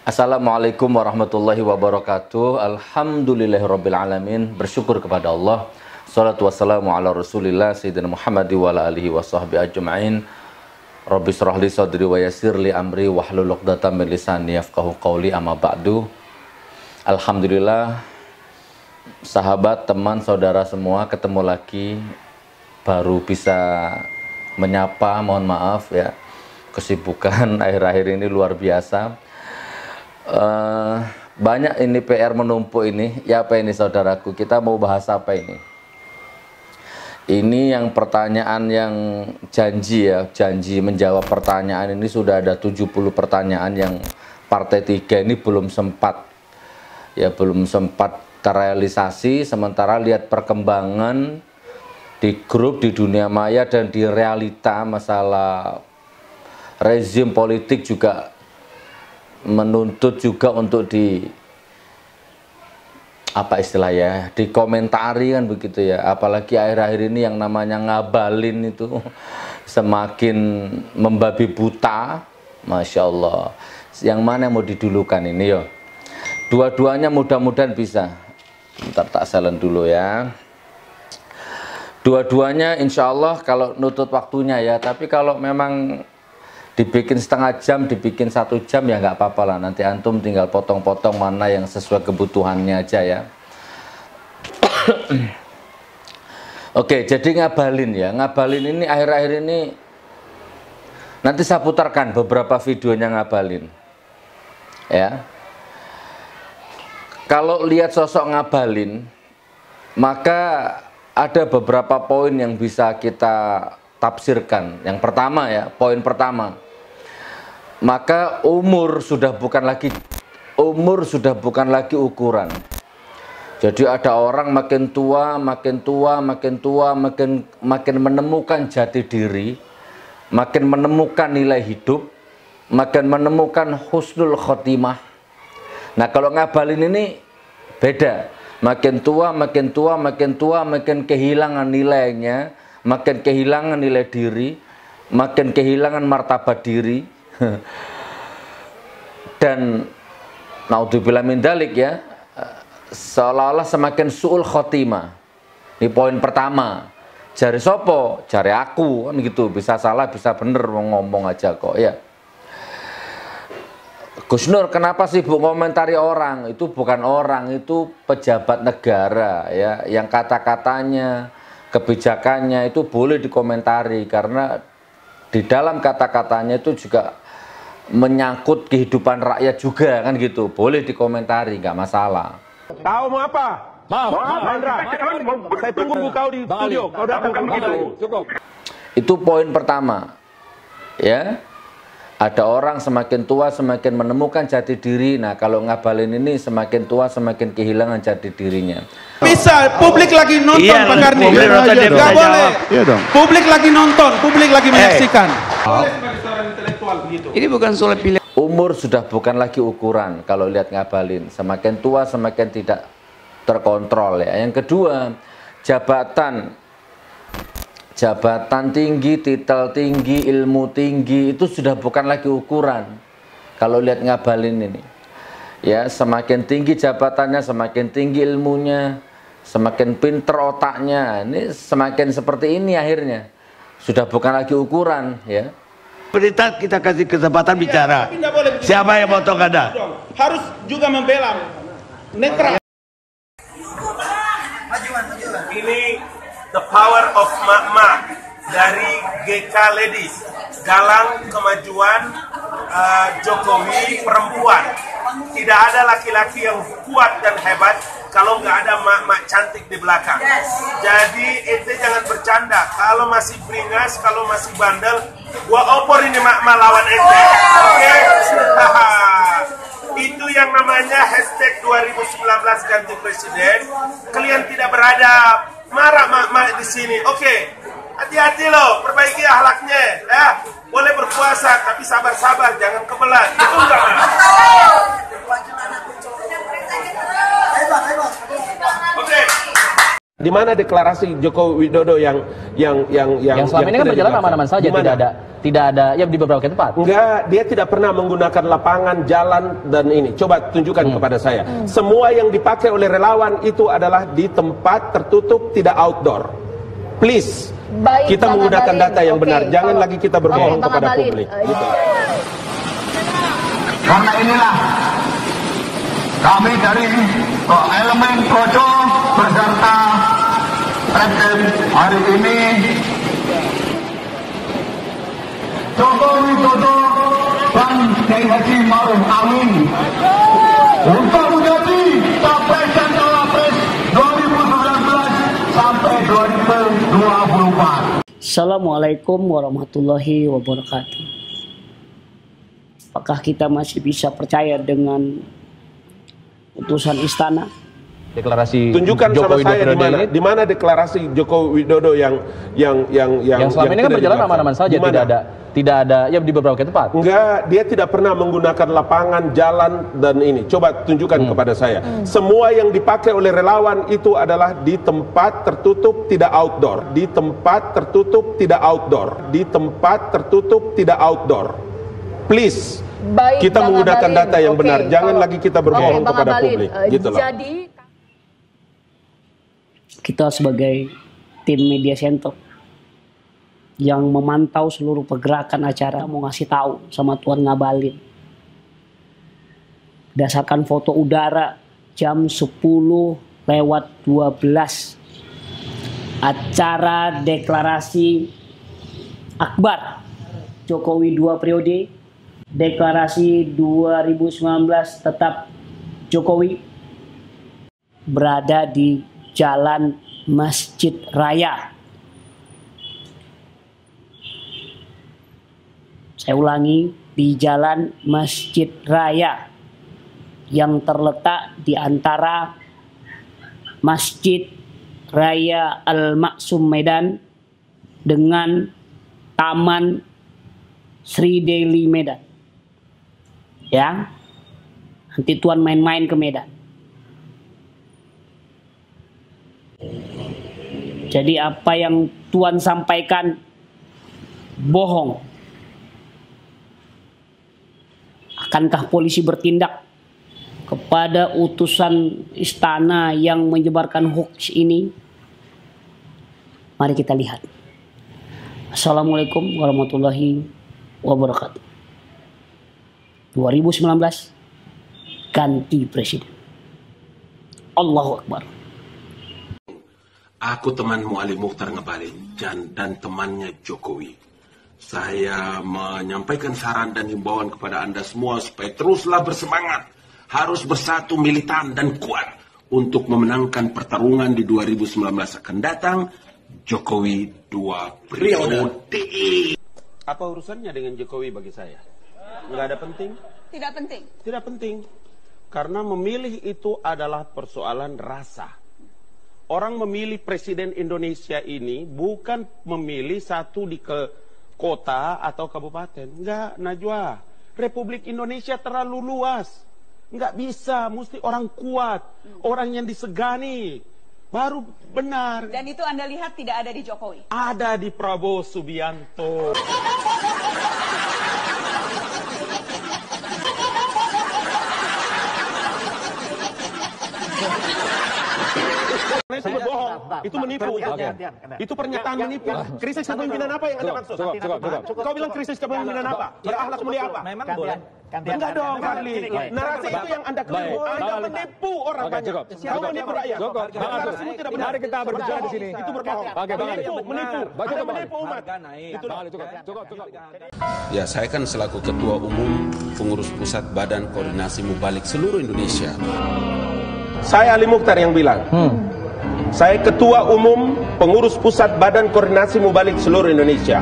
Assalamualaikum warahmatullahi wabarakatuh. Alhamdulillahirabbil alamin. Bersyukur kepada Allah. Shalatu wassalamu ala Rasulillah Sayyidina Muhammad wa ala alihi washabbihi ajmain. Rabbi shrah li sadri wa yassir li amri wahlul 'uqdatam min lisani yafqahu qawli, amma ba'du. Alhamdulillah, sahabat, teman, saudara semua ketemu lagi, baru bisa menyapa, mohon maaf ya. Kesibukan akhir-akhir ini luar biasa. Banyak ini PR menumpuk ini. Ya apa ini saudaraku, kita mau bahas apa ini? Ini yang pertanyaan yang janji menjawab pertanyaan ini sudah ada 70 pertanyaan yang partai 3 ini belum sempat terrealisasi. Sementara lihat perkembangan di grup, di dunia maya dan di realita masalah rezim politik juga menuntut juga untuk dikomentari kan begitu ya. Apalagi akhir-akhir ini yang namanya ngabalin itu semakin membabi buta. Masya Allah. Yang mana yang mau didulukan ini yo? Dua-duanya mudah-mudahan bisa. Bentar tak silent dulu ya. Dua-duanya insya Allah kalau nutut waktunya ya. Tapi kalau memang dibikin setengah jam, dibikin 1 jam ya nggak apa-apa lah. Nanti antum tinggal potong-potong mana yang sesuai kebutuhannya aja ya. Oke, jadi ngabalin ya. Ngabalin ini akhir-akhir ini nanti saya putarkan beberapa videonya ngabalin. Ya. Kalau lihat sosok ngabalin, maka ada beberapa poin yang bisa kita tafsirkan. Yang pertama ya, poin pertama. Maka umur sudah bukan lagi ukuran. Jadi ada orang makin tua, makin menemukan jati diri, makin menemukan nilai hidup, makin menemukan husnul khotimah. Nah, kalau ngabalin ini beda. Makin tua, makin kehilangan nilainya, makin kehilangan nilai diri, makin kehilangan martabat diri. Dan naudzubillah min dzalik ya, seolah-olah semakin su'ul khotimah. Ini poin pertama. Jari sopo, jari aku kan gitu, bisa salah bisa bener ngomong aja kok ya. Gus Nur, kenapa sih bu komentari orang? Itu bukan orang, itu pejabat negara ya, yang kata-katanya, kebijakannya itu boleh dikomentari karena di dalam kata-katanya itu juga menyangkut kehidupan rakyat juga kan gitu, boleh dikomentari, nggak masalah. Tahu mau apa? Mau Hendra. Saya tunggu kau di studio. Kau datang begitu. Cukup. Itu poin pertama. Ya. Ada orang semakin tua semakin menemukan jati diri. Nah, kalau ngabalin ini semakin tua semakin kehilangan jati dirinya. Bisa, publik lagi nonton Pak Karni. Nggak boleh. Publik lagi nonton, publik lagi menyaksikan. Ini bukan soal pilihan. Umur sudah bukan lagi ukuran kalau lihat ngabalin. Semakin tua semakin tidak terkontrol ya. Yang kedua, jabatan tinggi, titel tinggi, ilmu tinggi itu sudah bukan lagi ukuran kalau lihat ngabalin ini. Ya, semakin tinggi jabatannya, semakin tinggi ilmunya, semakin pinter otaknya. Ini semakin seperti ini akhirnya. Sudah bukan lagi ukuran ya. Berita kita kasih kesempatan bicara. Siapa yang potong Anda? Harus juga membela netral. Ini the power of mak-mak dari GK Ladies, Galang Kemajuan Jokowi Perempuan. Tidak ada laki-laki yang kuat dan hebat kalau nggak ada mak-mak cantik di belakang. Jadi ente jangan bercanda. Kalau masih beringas, kalau masih bandel, gua opor ini mak-mak lawan ente. Oke? Itu yang namanya hashtag 2019 ganti presiden. Kalian tidak beradab. Marah mak-mak di sini. Oke. Hati-hati loh, perbaiki akhlaknya ya. Boleh berpuasa tapi sabar-sabar, jangan kebelat. Itu enggak, Mas? Oke. Di mana deklarasi Joko Widodo yang selama ini kan berjalan aman-aman saja, tidak ada tidak ada ya di beberapa tempat. Enggak, dia tidak pernah menggunakan lapangan, jalan dan ini. Coba tunjukkan kepada saya. Semua yang dipakai oleh relawan itu adalah di tempat tertutup, tidak outdoor. Please, kita menggunakan data yang benar. Jangan lagi kita berbohong kepada publik. Gitu. Karena inilah kami dari elemen Projo beserta Rektim hari ini Joko Widodo dan Kiai Haji Ma'ruf Amin untuk menjadi Capres dan Cawapres 2019 sampai 2024. Assalamualaikum warahmatullahi wabarakatuh. Apakah kita masih bisa percaya dengan putusan istana? Deklarasi tunjukkan Joko sama saya di mana deklarasi Joko Widodo yang selama ini kan berjalan aman-aman saja, tidak ada ya di beberapa tempat. Enggak, dia tidak pernah menggunakan lapangan, jalan dan ini. Coba tunjukkan kepada saya. Semua yang dipakai oleh relawan itu adalah di tempat tertutup, tidak outdoor. Di tempat tertutup, tidak outdoor. Di tempat tertutup, tidak outdoor. Please, kita menggunakan data yang benar. Jangan lagi kita berbohong kepada publik. Gitu loh. Jadi kita sebagai tim media center yang memantau seluruh pergerakan acara mau ngasih tahu sama Tuan Ngabalin. Berdasarkan foto udara jam 10:12 acara deklarasi akbar Jokowi 2 periode, deklarasi 2019 tetap Jokowi, berada di Jalan Masjid Raya. Saya ulangi, di Jalan Masjid Raya yang terletak di antara Masjid Raya Al-Maksum Medan dengan Taman Sri Deli Medan. Ya, nanti Tuan main-main ke Medan. Jadi apa yang Tuan sampaikan bohong. Akankah polisi bertindak kepada utusan istana yang menyebarkan hoax ini? Mari kita lihat. Assalamualaikum warahmatullahi wabarakatuh. 2019 ganti presiden. Allahu Akbar. Aku temanmu Ali Mukhtar Ngabalin dan temannya Jokowi. Saya menyampaikan saran dan himbauan kepada Anda semua supaya teruslah bersemangat. Harus bersatu, militan dan kuat untuk memenangkan pertarungan di 2019 akan datang. Jokowi 2 periode. Apa urusannya dengan Jokowi bagi saya? Nggak ada penting? tidak penting. Tidak penting. Karena memilih itu adalah persoalan rasa. Orang memilih presiden Indonesia ini bukan memilih satu di kota atau kabupaten. Enggak, Najwa. Republik Indonesia terlalu luas. Enggak bisa, mesti orang kuat. Orang yang disegani. Baru benar. Dan itu Anda lihat tidak ada di Jokowi? Ada di Prabowo Subianto. Itu berbohong, itu menipu. Itu pernyataan menipu. Krisis kepemimpinan apa yang Anda maksud? Kau bilang krisis kepemimpinan apa? Berakhlak mulia apa? Memang boleh. Enggak dong, Fadli. Narasi itu yang Anda keliru. Anda menipu orang banyak. Kau menipu rakyat. Narasimu tidak benar. Mari kita berbicara di sini. Itu berbohong. Menipu. Anda menipu umat. Ya, saya kan selaku Ketua Umum Pengurus Pusat Badan Koordinasi Mubalik seluruh Indonesia. Saya Ali Mukhtar yang bilang. Saya Ketua Umum Pengurus Pusat Badan Koordinasi Mubalik seluruh Indonesia.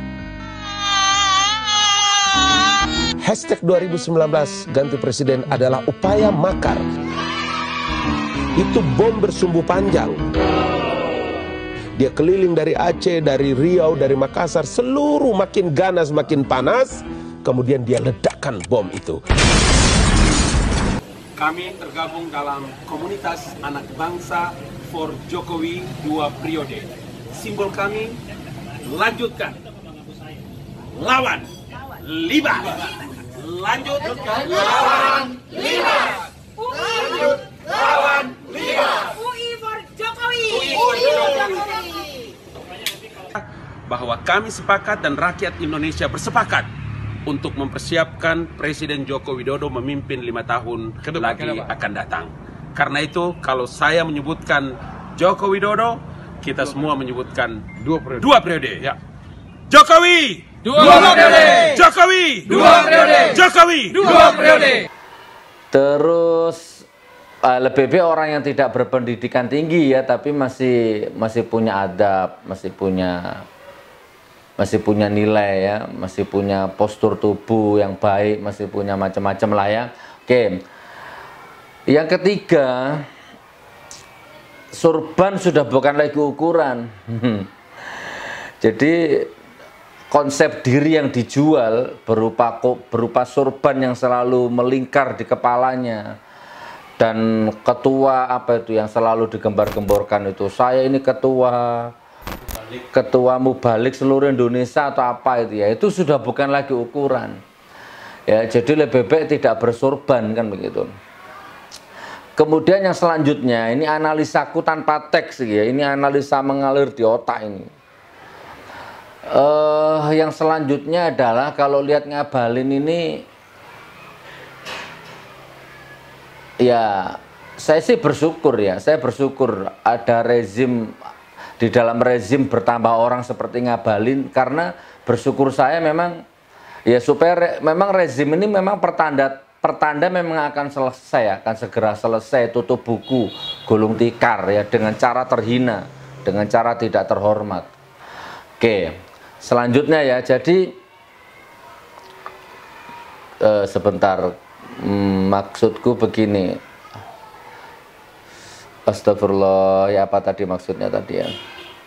Hashtag 2019 ganti presiden adalah upaya makar. Itu bom bersumbu panjang. Dia keliling dari Aceh, dari Riau, dari Makassar, seluruh makin ganas, makin panas. Kemudian dia ledakkan bom itu. Kami tergabung dalam komunitas anak bangsa for Jokowi 2 periode. Simbol kami, lanjutkan. lawan 5. Lanjut. Lawan 5. Lanjut. Lawan 5. UI for Jokowi. Bahwa kami sepakat dan rakyat Indonesia bersepakat untuk mempersiapkan Presiden Joko Widodo memimpin 5 tahun lagi akan datang. Karena itu, kalau saya menyebutkan Joko Widodo, kita semua menyebutkan dua periode. Ya. Jokowi! 2 periode! Jokowi! 2 periode! Jokowi! 2 periode! Terus lebih orang yang tidak berpendidikan tinggi ya, tapi masih punya adab, masih punya nilai ya, masih punya postur tubuh yang baik, masih punya macam-macam lah ya. Oke. Yang ketiga, sorban sudah bukan lagi ukuran. Jadi konsep diri yang dijual berupa sorban yang selalu melingkar di kepalanya, dan ketua apa itu yang selalu digembar-gemborkan itu, saya ini ketua mubalik seluruh Indonesia atau apa itu ya, itu sudah bukan lagi ukuran ya. Jadi lebih baik tidak bersorban, kan begitu. Kemudian yang selanjutnya, ini analisaku tanpa teks ya, ini analisa mengalir di otak ini. Yang selanjutnya adalah kalau lihat Ngabalin ini, ya saya sih bersyukur ya, saya bersyukur ada rezim, di dalam rezim bertambah orang seperti Ngabalin, karena bersyukur saya memang ya supaya memang rezim ini memang pertanda memang akan selesai, akan segera selesai, tutup buku, gulung tikar ya, dengan cara terhina, dengan cara tidak terhormat. Oke, selanjutnya ya, jadi sebentar, maksudku begini. Astagfirullah, ya apa tadi maksudnya tadi ya?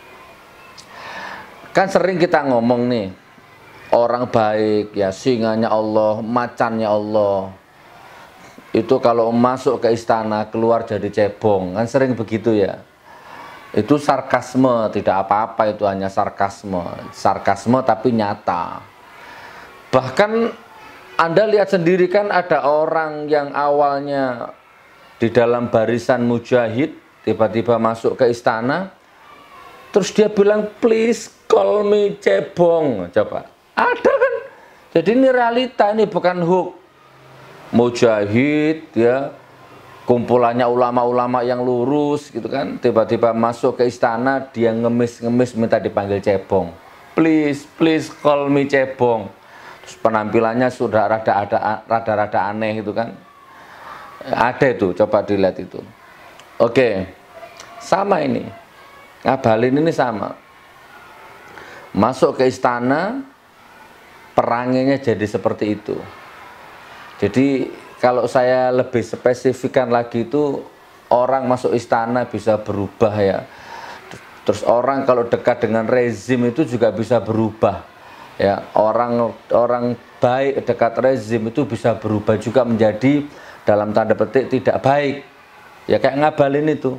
Kan sering kita ngomong nih, orang baik ya, singanya Allah, macannya Allah, itu kalau masuk ke istana keluar jadi cebong, kan sering begitu ya. Itu sarkasme, tidak apa-apa, itu hanya sarkasme tapi nyata. Bahkan Anda lihat sendiri kan, ada orang yang awalnya di dalam barisan mujahid tiba-tiba masuk ke istana, terus dia bilang please call me cebong. Coba, ada kan? Jadi ini realita, ini bukan hoax. Mujahid ya, kumpulannya ulama-ulama yang lurus gitu kan, tiba-tiba masuk ke istana, dia ngemis-ngemis minta dipanggil cebong, please call me cebong. Terus penampilannya sudah rada-rada aneh gitu kan, ada itu, coba dilihat itu. Oke, sama ini Ngabalin ini sama, masuk ke istana peranginya jadi seperti itu. Jadi kalau saya lebih spesifikkan lagi itu, orang masuk istana bisa berubah ya. Terus orang kalau dekat dengan rezim itu juga bisa berubah ya. Orang baik dekat rezim itu bisa berubah juga menjadi dalam tanda petik tidak baik ya, kayak Ngabalin itu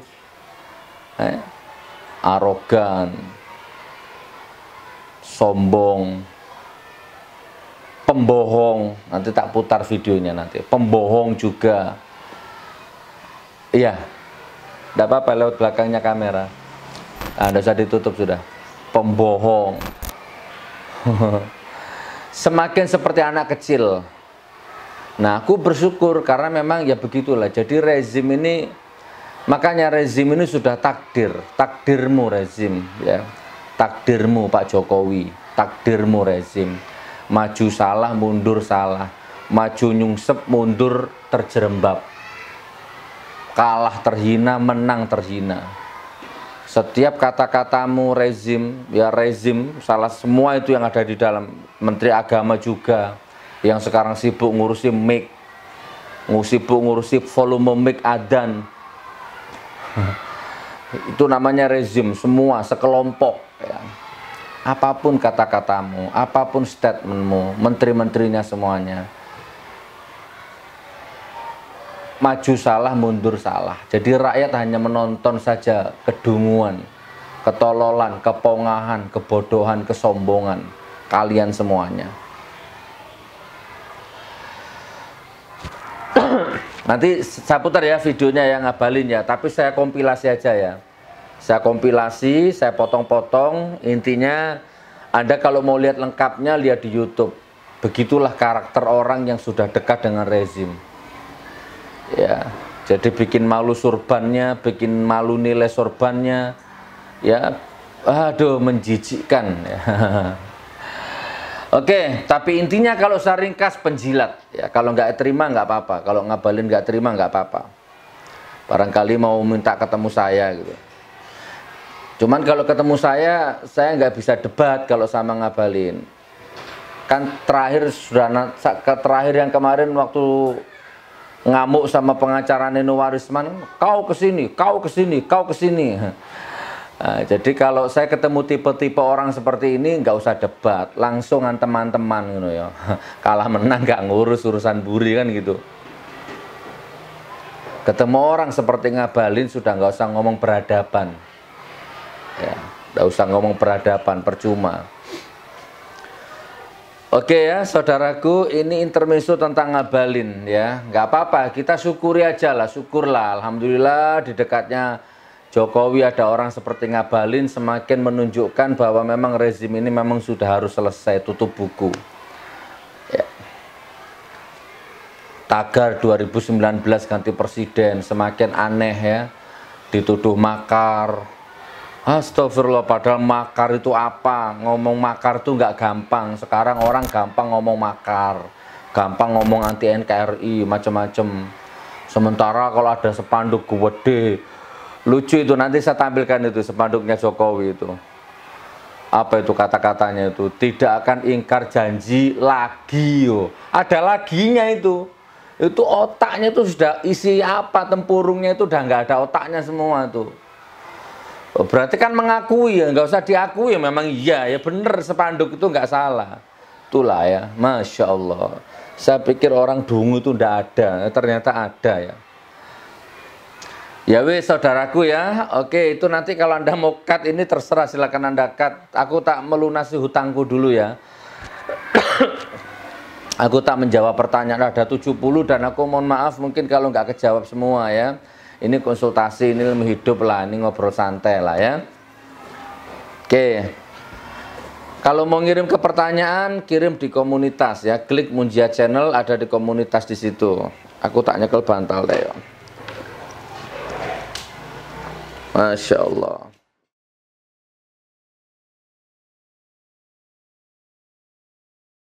arogan, sombong, pembohong. Nanti tak putar videonya nanti. Pembohong juga. Iya. Tidak apa-apa, lewat belakangnya kamera. Tidak usah ditutup sudah. Pembohong. Semakin seperti anak kecil. Nah, aku bersyukur karena memang ya begitulah. Jadi rezim ini, makanya rezim ini sudah takdir. Takdirmu rezim ya. Takdirmu Pak Jokowi. Takdirmu rezim. Maju salah, mundur salah. Maju nyungsep, mundur terjerembab. Kalah terhina, menang terhina. Setiap kata-katamu rezim, ya rezim, salah semua itu yang ada di dalam. Menteri Agama juga, yang sekarang sibuk ngurusi mic, sibuk ngurusi volume mic adzan. Itu namanya rezim, semua, sekelompok ya. Apapun kata-katamu, apapun statementmu, menteri-menterinya semuanya, maju salah, mundur salah. Jadi rakyat hanya menonton saja kedunguan, ketololan, kepongahan, kebodohan, kesombongan. kalian semuanya. Nanti saya putar ya videonya yang ngabalin ya, tapi saya kompilasi aja ya. Saya kompilasi, saya potong-potong. Intinya Anda kalau mau lihat lengkapnya lihat di YouTube. Begitulah karakter orang yang sudah dekat dengan rezim. Ya, jadi bikin malu surbannya, bikin malu nilai sorbannya. Ya, aduh menjijikkan ya. Oke, tapi intinya kalau saya ringkas penjilat ya, kalau nggak terima nggak apa-apa, kalau ngabalin nggak terima nggak apa-apa. Barangkali mau minta ketemu saya gitu. Cuman kalau ketemu saya nggak bisa debat kalau sama ngabalin. Kan terakhir terakhir yang kemarin waktu ngamuk sama pengacara Nino Warisman, kau kesini, kau kesini, kau kesini. Nah, jadi kalau saya ketemu tipe-tipe orang seperti ini nggak usah debat, langsung teman-teman gitu ya. Kalah menang nggak ngurus urusan buri kan gitu. Ketemu orang seperti ngabalin sudah nggak usah ngomong peradaban. Ya, nggak usah ngomong peradaban, percuma. Oke ya saudaraku, ini intermezzo tentang ngabalin ya. Nggak apa-apa, kita syukuri aja lah, syukurlah. Alhamdulillah di dekatnya Jokowi ada orang seperti ngabalin, semakin menunjukkan bahwa memang rezim ini memang sudah harus selesai, tutup buku ya. Tagar 2019 ganti presiden, semakin aneh ya, dituduh makar. Astagfirullah, padahal makar itu apa? Ngomong makar itu nggak gampang. Sekarang orang gampang ngomong makar, gampang ngomong anti NKRI, macam-macam. Sementara kalau ada spanduk gede, lucu itu, nanti saya tampilkan itu spanduknya Jokowi itu. Apa itu kata-katanya itu? Tidak akan ingkar janji lagi yo. Ada laginya itu. Itu otaknya itu sudah isi apa, tempurungnya itu udah nggak ada otaknya semua tuh. Berarti kan mengakui ya, nggak usah diakui ya, memang iya ya bener spanduk itu nggak salah. Itulah ya, Masya Allah. Saya pikir orang dungu itu nggak ada, ternyata ada ya. Ya wes saudaraku ya, oke itu nanti kalau Anda mau cut ini terserah, silakan Anda cut. Aku tak melunasi hutangku dulu ya. Aku tak menjawab pertanyaan, ada 70 dan aku mohon maaf mungkin kalau nggak kejawab semua ya. Ini konsultasi, ini ilmu hidup lah, ini ngobrol santai lah ya. Oke. Kalau mau ngirim ke pertanyaan, kirim di komunitas ya. Klik Munjia Channel, ada di komunitas di situ. Aku tak nyekel bantal deh ya. Masya Allah.